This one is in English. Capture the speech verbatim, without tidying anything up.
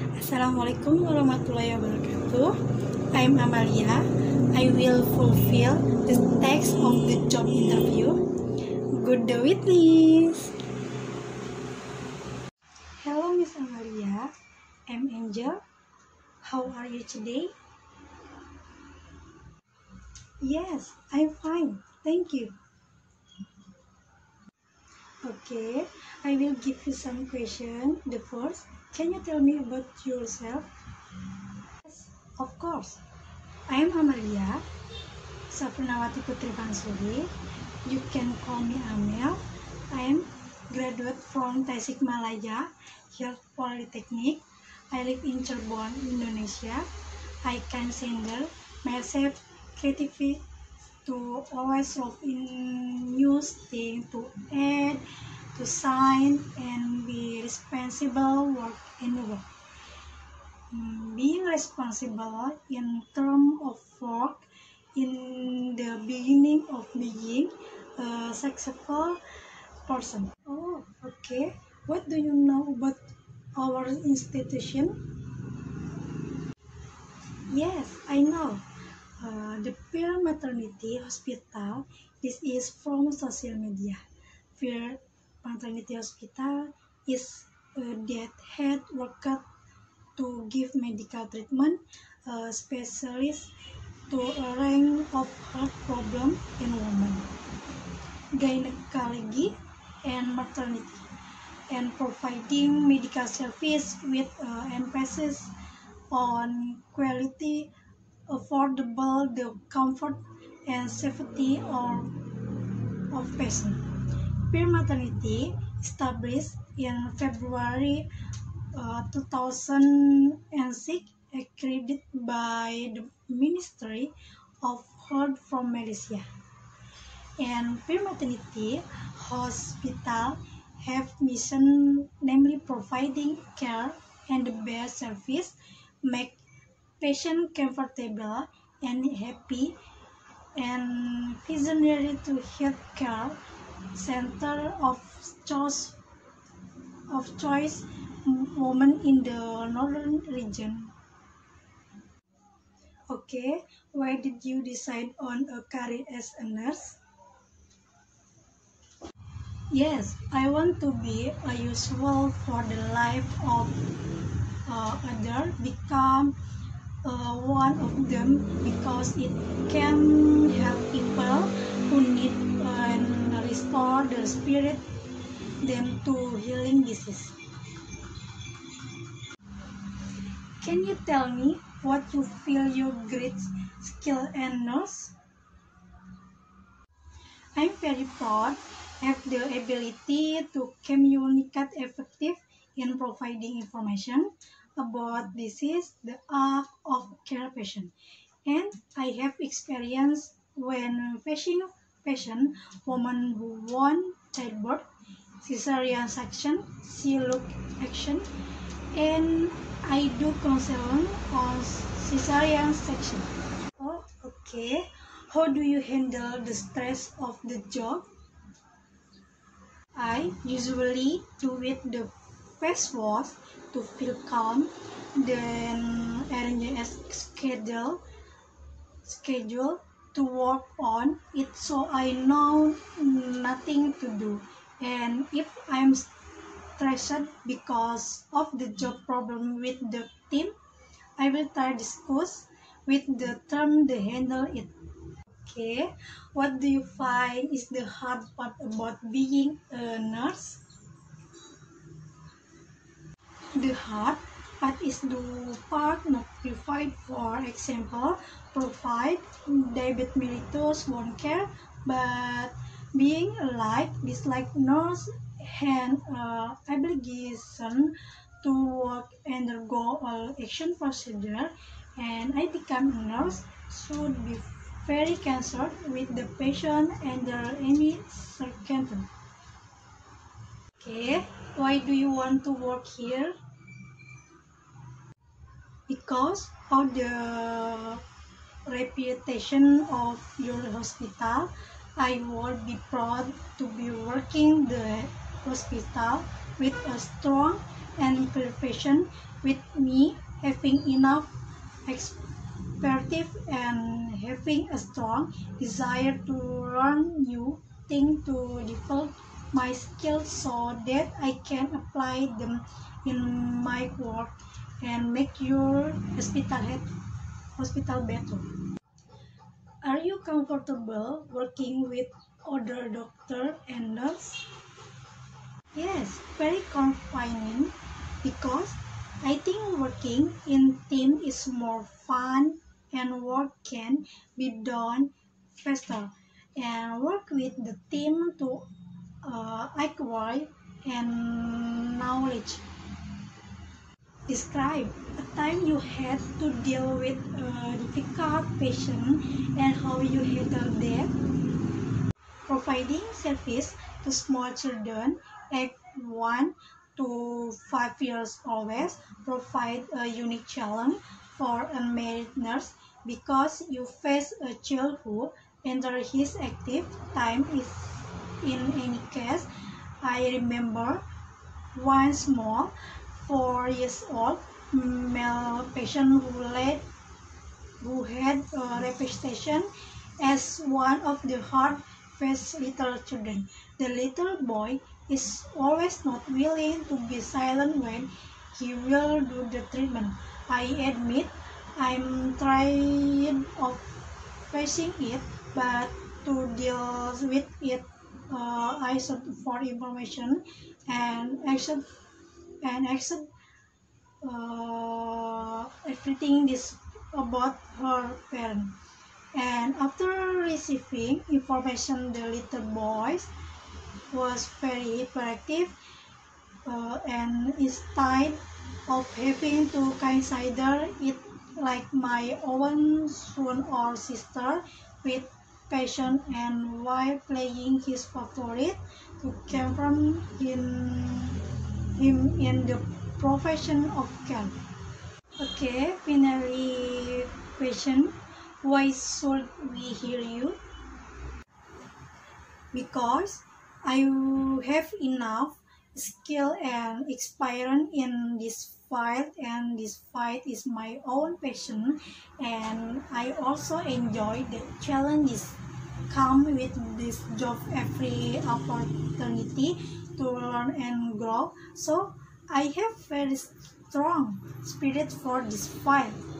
Assalamualaikum warahmatullahi wabarakatuh. I'm Amalia. I will fulfill the text of the job interview. Good day, witness. Hello, Miss Amalia. I'm Angel. How are you today? Yes, I'm fine. Thank you. Okay, I will give you some questions. The first, can you tell me about yourself? Yes, of course. I am Amalia Sapurnawati Putri Pansuri. You can call me Amel. I am graduate from Tasikmalaya Health Polytechnic. I live in Cirebon, Indonesia. I can handle myself creativity to always solve in new things to add, to sign, and be responsible work in work. Mm, Being responsible in terms of work in the beginning of being a successful person. Oh, okay. What do you know about our institution? Yes, I know. Uh, the Peer Maternity Hospital. This is from social media. Peer Maternity Hospital is uh, that head worker to give medical treatment, uh, specialist to a range of health problems in women, gynecology, and maternity, and providing medical service with uh, emphasis on quality, affordable, the comfort and safety of, of patient. Peer Maternity, established in February uh, two thousand six, accredited by the Ministry of Health from Malaysia. And Peer Maternity Hospital have mission, namely providing care and the best service, make patient comfortable and happy, and visionary to healthcare center of choice of choice women in the northern region. Okay, why did you decide on a career as a nurse? Yes, I want to be a useful for the life of uh, other, become uh, one of them because it can help people who need and restore their spirit them to healing disease. Can you tell me what you feel your great skill and nurse? I'm very proud have the ability to communicate effective in providing information about disease, the art of care patient. And I have experience when facing patient women who want childbirth, cesarean section, C-look action, and I do counseling on cesarean section. Oh, okay. How do you handle the stress of the job? I usually do it the first was to feel calm, then arrange a schedule schedule to work on it so I know nothing to do. And if I'm stressed because of the job problem with the team, I will try discuss with the term they handle it. Okay, what do you find is the hard part about being a nurse? The hard part is the part not provide, for example, provide diabetes mellitus wound care, but being like dislike nurse and uh, obligation to work undergo all action procedure, and I become a nurse should be very concerned with the patient under any circumstance. Okay, why do you want to work here? Because of the reputation of your hospital, I would be proud to be working the hospital with a strong and preparation with me having enough expertise and having a strong desire to learn new things to develop my skills so that I can apply them in my work and make your hospital, hospital better. Are you comfortable working with other doctor and nurse? Yes, very confining because I think working in team is more fun and work can be done faster and work with the team to uh, acquire and knowledge. Describe a time you had to deal with a difficult patient and how you handled that. Providing service to small children aged one to five years always provide a unique challenge for unmarried nurse because you face a child who enters his active time is in any case. I remember one small four years old male patient who led who had a reputation as one of the hard-faced little children. The little boy is always not willing to be silent when he will do the treatment. I admit I'm tired of facing it, but to deal with it, uh, I search for information and accept and accept uh, everything this about her parent. And after receiving information, the little boy was very hyperactive uh, and instead of having to consider it like my own son or sister with passion and while playing his favorite to confirm in him in the profession of care. Okay, finally question. Why should we hear you? Because I have enough skill and experience in this field and this fight is my own passion and I also enjoy the challenges come with this job every opportunity to learn and grow. So I have very strong spirit for this fight.